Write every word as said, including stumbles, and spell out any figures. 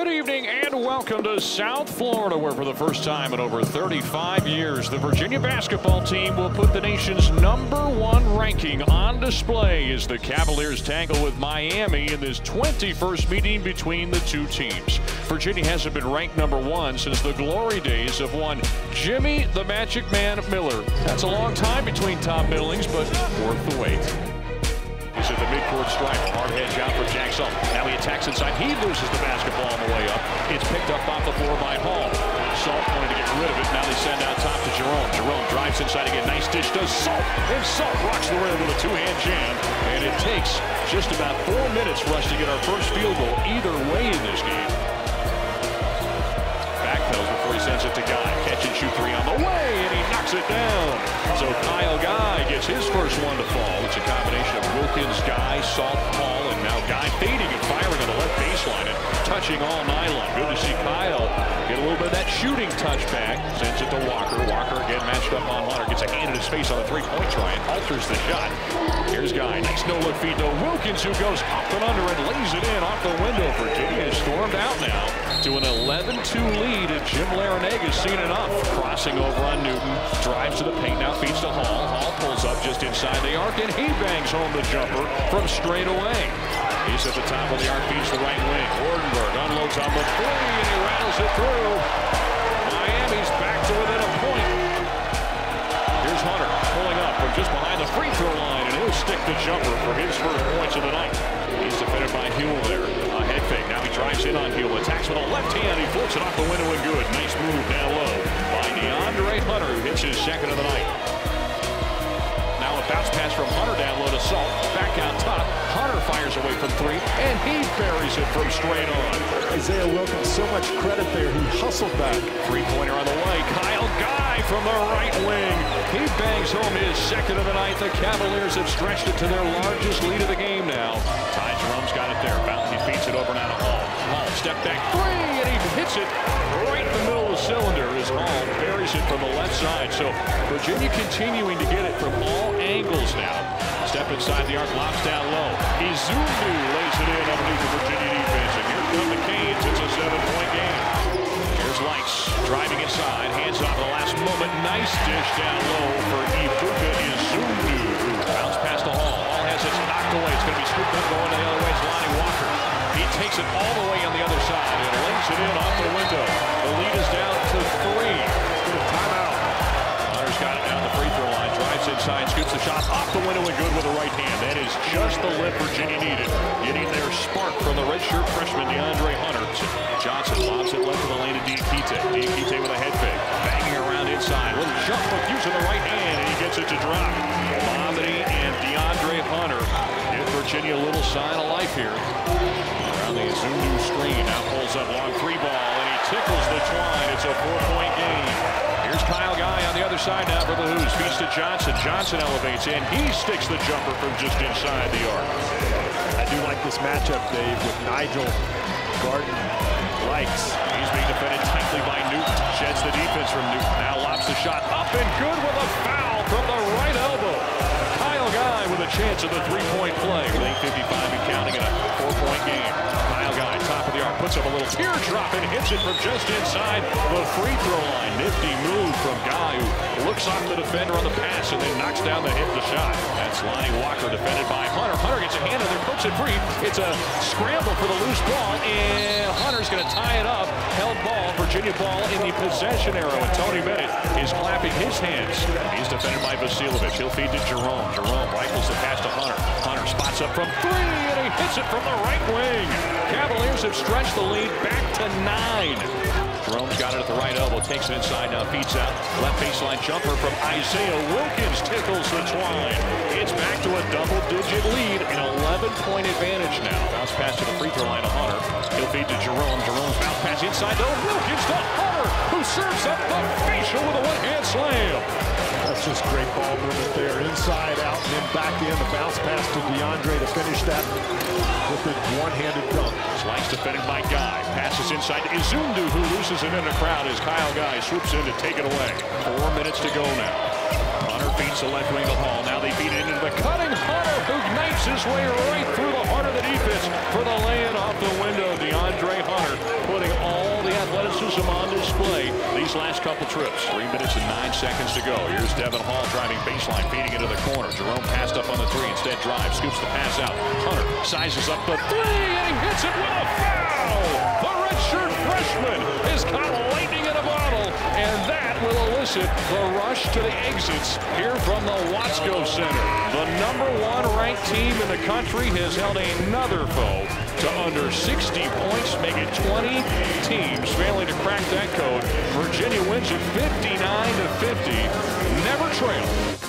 Good evening and welcome to South Florida, where for the first time in over thirty-five years, the Virginia basketball team will put the nation's number one ranking on display as the Cavaliers tangle with Miami in this twenty-first meeting between the two teams. Virginia hasn't been ranked number one since the glory days of one Jimmy the Magic Man Miller. That's a long time between top middlings, but worth the wait. He's at the midcourt stripe. Hard hedge out for Jack Salt. Now he attacks inside. He loses the basketball on the way up. It's picked up off the floor by Hall. Salt wanted to get rid of it. Now they send out top to Jerome. Jerome drives inside again. Nice dish to Salt. And Salt rocks the rim with a two-hand jam. And it takes just about four minutes for us to get our first field goal either way in this game. Backpedals before he sends it to Guy. Catch and shoot three on the way, and he knocks it down. So Kyle Guy gets his first one to fall. It's a combination of Wilkins, Guy, Salt, Paul, and now Guy fading and firing on the left baseline and touching all nylon. Good to see Kyle get a little bit of that shooting touch back. Sends it to Walker. Walker again matched up on Hunter. Gets a hand in his face on a three-point try and alters the shot. Here's Guy. Nice no-look feed to Wilkins, who goes up and under and lays it in off the window. Virginia is stormed out now to an eleven two lead, and Jim Larrañaga's seen enough. Crossing over on Newton. Drives to the paint. Now feeds to Hall. Hall pulls up just inside the arc, and he bangs home the jumper from straight away. He's at the top of the arc, feeds the right wing. Wardenberg unloads on the three, and he rattles it through. Miami's back to within a point. Here's Hunter pulling up from just behind the free throw line, and he'll stick the jumper for his first points of the night. He's defended by Huell there. A head fake. Now he drives in on Huell. Attacks with a left hand. He flips it off the window and good. Nice move down low by DeAndre Hunter, who hits his second of the night. Now a bounce pass from Hunter down low to Salt. Back out top. Hunter fires away from three, and he buries it from straight on. Isaiah Wilkins, so much credit there. He hustled back. Three-pointer on the way. Kyle Guy from the right wing. He bangs home his second of the night. The Cavaliers have stretched it to their largest lead of the game now. Ty Jerome's got it there. Bounty feeds it over now to Hall. Hall step back three, and he hits it right in the middle of the cylinder as Hall buries it from the left side. So Virginia continuing to get it from all angles now. Step inside the arc, lobs down low. Izundu lays it in underneath the Virginia defense. And here come the Canes. It's a seven-point game. Here's Lights driving inside. Hands off the last moment. Nice dish down low for Ifuka Izundu. Bounce past the Hall. Hall has it knocked away. It's going to be scooped up going the other way. It's Lonnie Walker. He takes it all the way on the other side and lays it in off the window. The lead is down to three. Timeout. Hunter's got it down the free throw line. Drives inside, scoops the shot off the window and good with the right hand. That is just the lift Virginia needed. Getting their spark from the redshirt freshman DeAndre Hunter. Johnson lobs it left to the lane to Diakite. Diakite with a head fake. Banging around inside. Little jump but using the right hand, and he gets it to drop. Mamadi and DeAndre Hunter give Virginia a little sign of life here. Around the Izundu screen. Now pulls up long three ball, and he tickles the twine. It's a four-point game. Here's Kyle Guy on the other side now for the Hoos. Feeds to Johnson. Johnson elevates in. He sticks the jumper from just inside the arc. I do like this matchup, Dave, with Nigel Garden. Likes. He's being defended tightly by Newton. Sheds the defense from Newton. Now lobs the shot up and good with a foul from the right elbow. Kyle Guy with a chance at the three-point play with eight fifty-five and counting in a four-point game. Kyle Guy, top of the arc, puts up a little teardrop and hits it from just inside the free throw line. Nifty move from Guy, who looks off the defender on the pass and then knocks down the hit the shot. That's Lonnie Walker defended by Hunter. Hunter gets a hand on there, puts it free. It's a scramble for the loose ball, and Hunter's going to tie it up. Held ball, Virginia ball in the possession arrow, and Tony Bennett is clapping his hands. He's defended by Vasiljevic. He'll feed to Jerome. Jerome rifles the pass to Hunter. Hunter spots up from three, and he hits it from the right wing. Cavaliers have stretched the lead back to nine. Jerome's got it at the right elbow, takes it inside, now feeds out. Left baseline jumper from Isaiah Wilkins tickles the twine. It's back to a double-digit lead, an eleven-point advantage now. Bounce pass to the free throw line to Hunter. He'll feed to Jerome. Jerome's bounce pass inside to Wilkins to Hunter, who serves up the facial with a one-hand slam. That's just great ball movement there. Inside, out, and then back in. The bounce pass to DeAndre to finish that with the one-handed dunk. Slice defended by Guy. Passes inside to Izundu, who loses it in the crowd as Kyle Guy swoops in to take it away. Four minutes to go now. Hunter feeds the left wing to Hall. Now they feed it into the cutting Hunter, who knifes his way right through the heart of the defense for the lay-in off the window. DeAndre Hunter put athleticism on display these last couple trips. Three minutes and nine seconds to go. Here's Devin Hall driving baseline, feeding into the corner. Jerome passed up on the three, instead drives, scoops the pass out. Hunter sizes up the three, and he hits it with a foul. The redshirt freshman is caught lightning in a bottle, and that will elicit the rush to the exits here from the Watsco Center. The number one ranked team in the country has held another foe to under sixty points, making twenty teams failing to crack that code. Virginia wins it fifty-nine to fifty. Never trailed